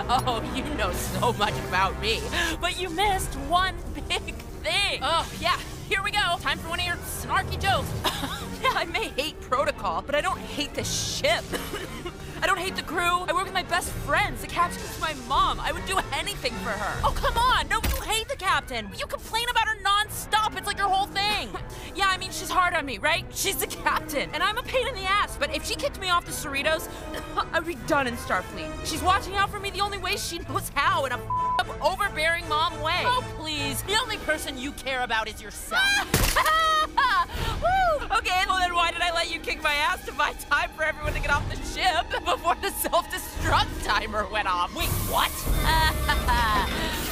Oh, you know so much about me, but you missed one big thing. Oh, yeah, here we go. Time for one of your snarky jokes. Yeah, I may hate protocol, but I don't hate the ship. I don't hate the crew. I work with my best friends. The captain's my mom. I would do anything for her. Oh, come on. No, you hate the captain. You complain about her non-stop. It's like your whole thing. Yeah, I mean, she's hard on me, right? She's the captain, and I'm a pain in the ass. But if she kicked me off the Cerritos, I'd be done in Starfleet. She's watching out for me the only way she knows how, in a overbearing mom way. Oh, please. The only person you care about is yourself. Woo! Okay, well then why did I let you kick my ass to buy time for everyone to get off the ship before the self-destruct timer went off? Wait, what?